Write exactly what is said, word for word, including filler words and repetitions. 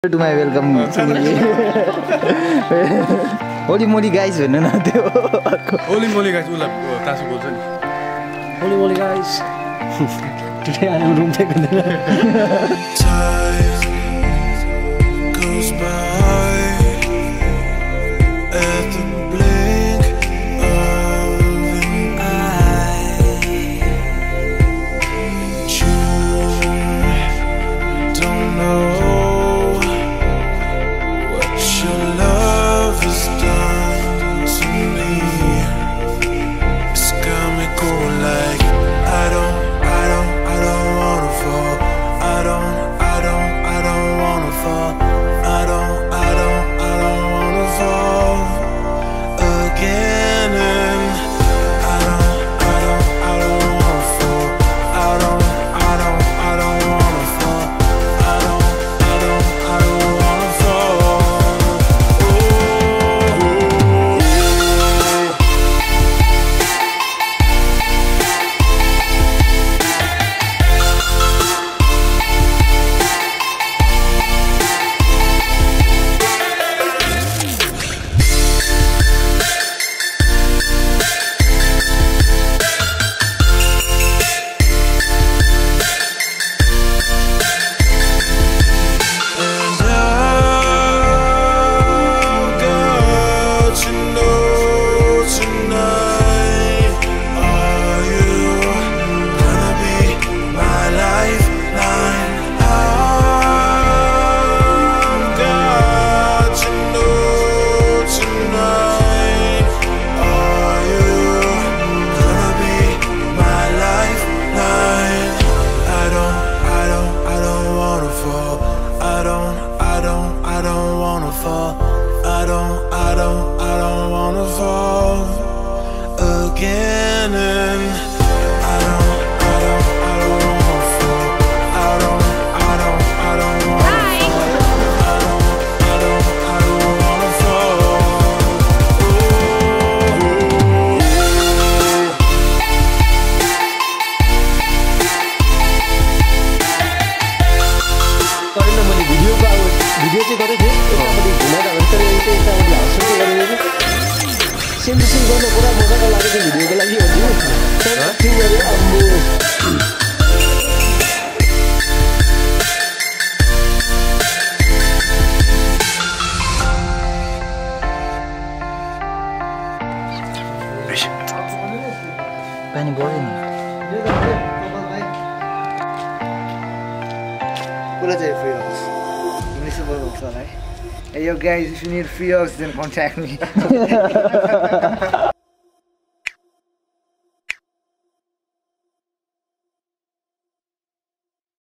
To my welcome. Holy moly guys, भन्नु न त्यो. Holy moly guys, उला तासु बोल्छ नि. Holy moly guys. Today I am Rumtek Resort. Time goes by at the blink of an eye. You don't know your love has done to me. It's got me going like I don't, I don't, I don't wanna fall. I don't, I don't, I don't wanna fall. I don't, I don't, I don't wanna fall again. And I don't, I don't, I don't wanna fall. I don't, I don't, I don't wanna fall. I don't, I don't, I don't wanna fall. I don't, I don't, I don't wanna fall again. And I don't, I don't, I don't wanna fall. I don't, I don't, I don't wanna fall. I don't, I don't, I don't wanna fall. करेन मैले video को अब video चाहिँ गरेको थिएँ यतापट्टि घुमाइरहेको तर यता यतापट्टि हस्पिटल गरेको सेम टु सेम गर्न पुरा मजाको लागेको भिडियोको लागि हो त्यो गरे अब पानी बढ्यो नि What is free house? Municipal house, right? Hey, yo guys, if you need free house, then contact me.